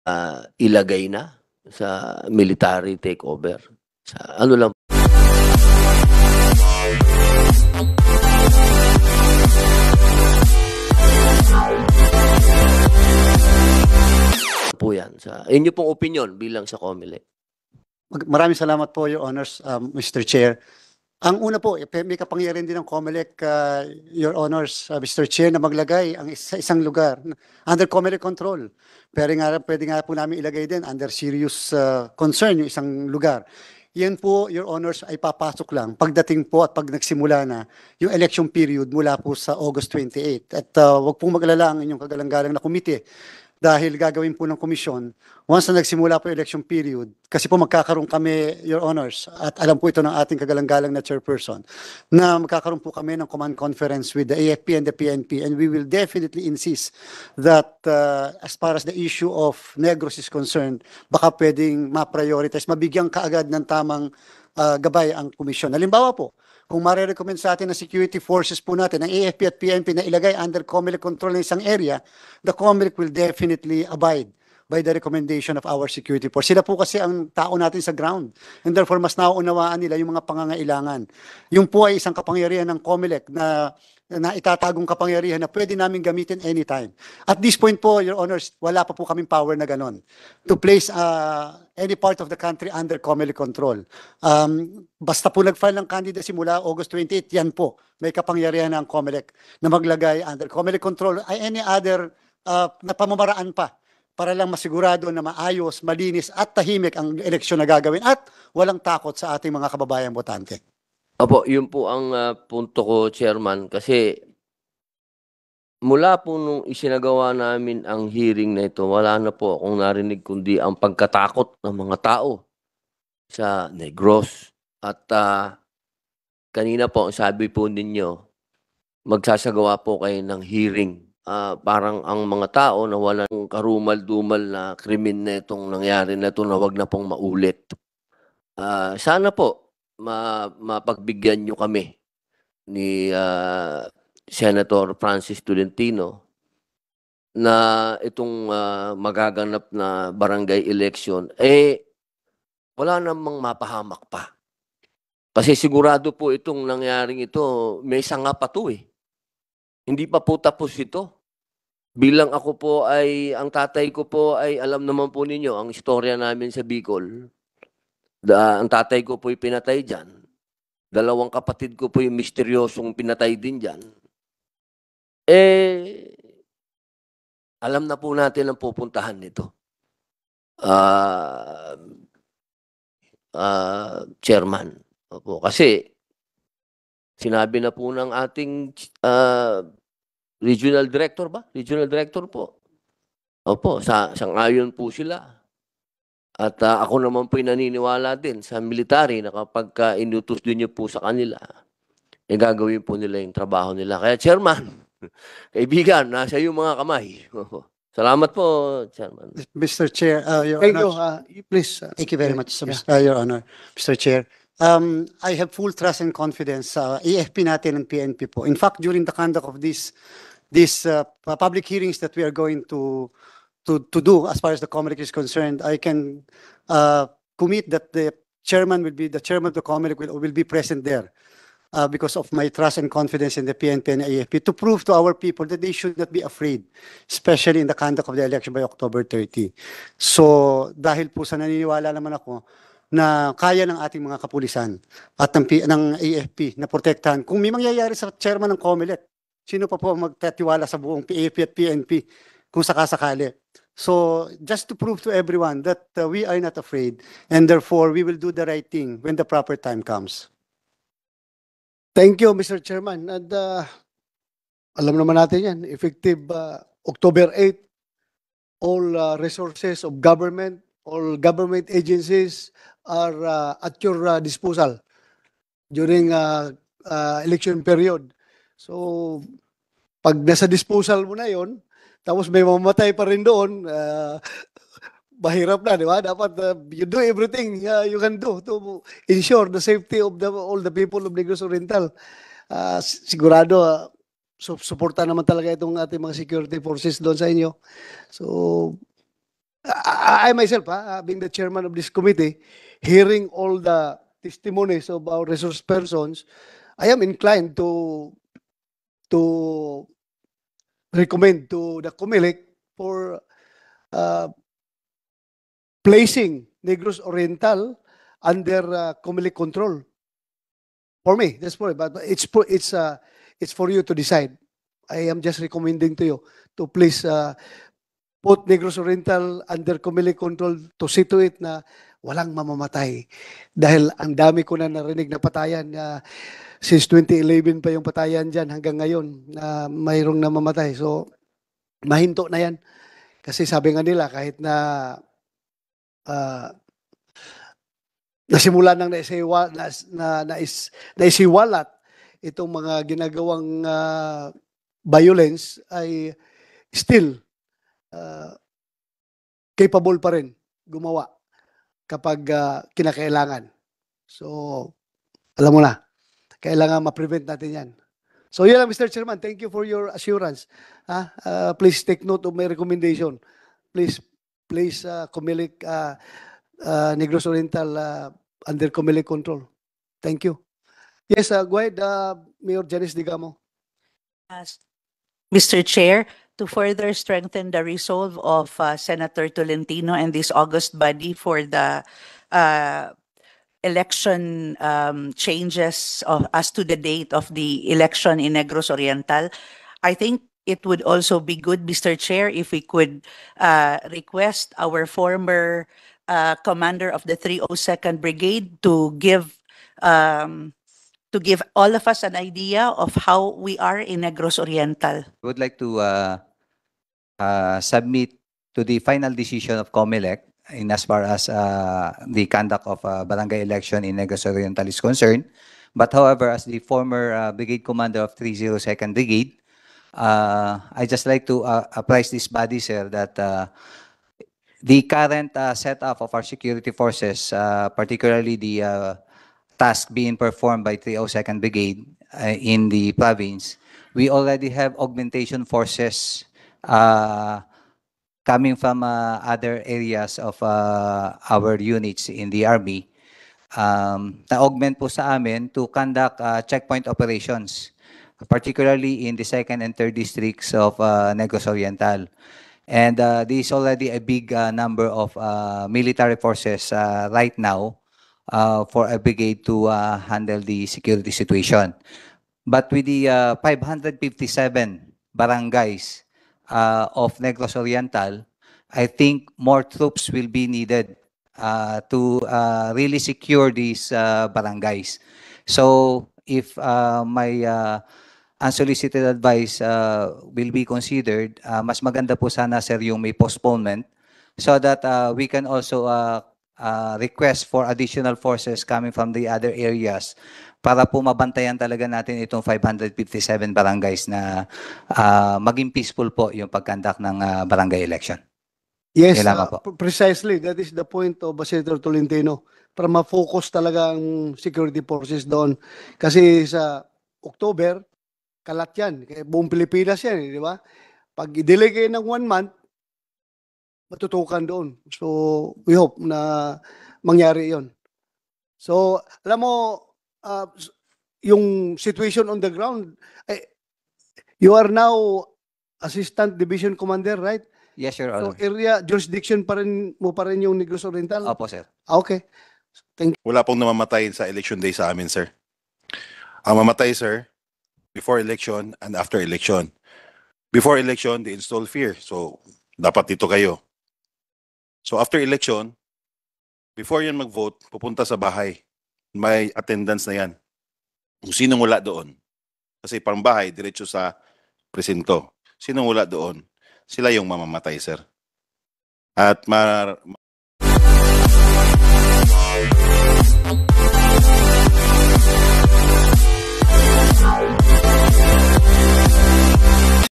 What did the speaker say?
ilagay na sa military takeover. Sa ano lang po yan. Sa inyo pong opinion bilang sa COMELEC. Maraming salamat po, Your Honors, Mr. Chair. Ang una po, may kapangyarihan din ng COMELEC, Your Honors, Mr. Chair, na maglagay sa isang lugar under COMELEC control. Pero pwede nga po namin ilagay din under serious concern yung isang lugar. Yan po, Your Honors, ay papasok lang pagdating po at pag nagsimula na yung election period mula po sa August 28. At wag pong mag-alala ang inyong kagalang-galang na komite dahil gagawin po ng komisyon once na nagsimula po yung election period, kasi po magkakaroon kami, Your Honors, at alam po ito ng ating kagalang-galang na chairperson, na magkakaroon po kami ng command conference with the AFP and the PNP, and we will definitely insist that as far as the issue of Negros is concerned, baka pwedeng ma-prioritize, mabigyan kaagad ng tamang gabay ang komisyon. Halimbawa po, kung marirecommend sa atin ng security forces po natin, ng AFP at PNP na ilagay under COMELEC control ng isang area, the COMELEC will definitely abide by the recommendation of our security force. Sila po kasi ang tao natin sa ground. And therefore, mas nauunawaan nila yung mga pangangailangan. Yung po ay isang kapangyarihan ng COMELEC na itatagong kapangyarihan na pwede namin gamitin anytime. At this point po, Your Honors, wala pa po kaming power na ganon to place any part of the country under COMELEC control. Basta po nag-file ng candidacy mula August 28, yan po, may kapangyarihan ng COMELEC na maglagay under COMELEC control ay any other na pamamaraan pa para lang masigurado na maayos, malinis at tahimik ang eleksyon na gagawin at walang takot sa ating mga kababayang botante. Opo, yun po ang punto ko, Chairman, kasi mula po nung isinagawa namin ang hearing na ito, wala na po akong narinig kundi ang pagkatakot ng mga tao sa Negros. At kanina po, sabi po ninyo, magsasagawa po kayo ng hearing. Parang ang mga tao na walang karumal-dumal na krimen na itong nangyari na ito na wag na pong maulit. Sana po mapagbigyan nyo kami ni Senator Francis Tolentino na itong magaganap na barangay election, wala namang mapahamak pa. Kasi sigurado po itong nangyaring ito, may sanga pa to eh. Hindi pa po tapos ito. Bilang ako po ay, ang tatay ko po ay, alam naman po ninyo, ang istorya namin sa Bicol. Ang tatay ko po ay pinatay dyan. Dalawang kapatid ko po yung misteryosong pinatay din dyan. Alam na po natin ang pupuntahan nito. Chairman. Opo, kasi sinabi na po ng ating regional director ba? Regional director po. Opo, sang-ayon po sila. At ako naman po naniniwala din sa military na kapag inutos din niyo po sa kanila, gagawin po nila yung trabaho nila. Kaya Chairman, kaibigan, nasa iyo mga kamay. Salamat po, Chairman. Mr. Chair, Your Thank Honor. you. Please. Thank you very much, Your Honor, Mr. Chair. I have full trust and confidence sa AFP natin and PNP po. In fact, during the conduct of these public hearings that we are going to do as far as the COMELEC is concerned, I can commit that the chairman of the COMELEC will be present there because of my trust and confidence in the PNP and AFP to prove to our people that they should not be afraid, especially in the conduct of the election by October 30. So dahil po sa naniniwala naman ako na kaya ng ating mga kapulisan at ng AFP na protektahan. Kung may mangyayari sa chairman ng COMELEC, sino pa po magtatiwala sa buong AFP at PNP kung sakasakali? So just to prove to everyone that we are not afraid and therefore we will do the right thing when the proper time comes. Thank you, Mr. Chairman. And alam naman natin yan, effective October 8, all resources of government, all government agencies are at your disposal during election period. So, pag nasa disposal mo na yon, tapos may mamatay pa rin doon, mahirap na, di ba? Dapat you do everything you can do to ensure the safety of all the people of Negros Oriental. Sigurado, suporta naman talaga itong ating mga security forces doon sa inyo. So, I myself, being the chairman of this committee, hearing all the testimonies of our resource persons, I am inclined to recommend to the COMELEC for uh, placing Negros Oriental under COMELEC control. For me, that's for it. But it's for you to decide. I am just recommending to you to please put Negros Oriental under COMELEC control to see to it na walang mamamatay. Dahil ang dami ko na narinig na patayan since 2011 pa yung patayan dyan hanggang ngayon na mayroong namamatay. So, mahinto na yan. Kasi sabi nga nila kahit na nasimula nang naisiwalat itong mga ginagawang violence ay still capable pa rin gumawa kapag kinakailangan. So, alam mo na, kailangan ma-prevent natin yan. So, yan lang, Mr. Chairman. Thank you for your assurance. Please take note of my recommendation. Please COMELEC Negros Oriental under COMELEC control. Thank you. Yes, go ahead, Mayor Janice Digamo. Mr. Chair, to further strengthen the resolve of Senator Tolentino and this August body for the election changes as to the date of the election in Negros Oriental, I think it would also be good, Mr. Chair, if we could request our former commander of the 302nd Brigade to give all of us an idea of how we are in Negros Oriental. Would like to submit to the final decision of COMELEC in as far as the conduct of barangay election in Negros Oriental is concerned. But however, as the former brigade commander of 302nd Brigade, I just like to apprise this body, sir, that the current setup of our security forces, particularly the task being performed by 302nd Brigade in the province, we already have augmentation forces coming from other areas of our units in the Army. Na-augment po sa amin to conduct checkpoint operations, particularly in the 2nd and 3rd districts of Negros Oriental. And this is already a big number of military forces right now for a brigade to handle the security situation. But with the 557 barangays of Negros Oriental, I think more troops will be needed to really secure these barangays. So if my unsolicited advice will be considered, mas maganda po sana, sir, yung may postponement so that we can also request for additional forces coming from the other areas para po mabantayan talaga natin itong 557 barangays na maging peaceful po yung pag-conduct ng barangay election. Yes, Kailangan po. precisely. That is the point of Senator Tolentino para ma-focus talaga ang security forces doon. Kasi sa October, kalat yan. Kaya buong Pilipinas yan, di ba? Pag i-delay kayo ng 1 month, matutukan doon. So, we hope na mangyari yon. So, alam mo, yung situation on the ground, you are now Assistant Division Commander, right? Yes, Your So, Honor. area, jurisdiction pa rin yung Negros Oriental? Opo, sir. Okay. Wala pong namamatay sa election day sa amin, sir. Ang mamatay, sir, before election and after election. Before election, they install fear. So, dapat dito kayo. So, after election, before yan mag-vote, pupunta sa bahay. May attendance na yan. Kung sinong wala doon. Kasi parang bahay, diretso sa presinto. Sinong wala doon, sila yung mamamatay, sir. At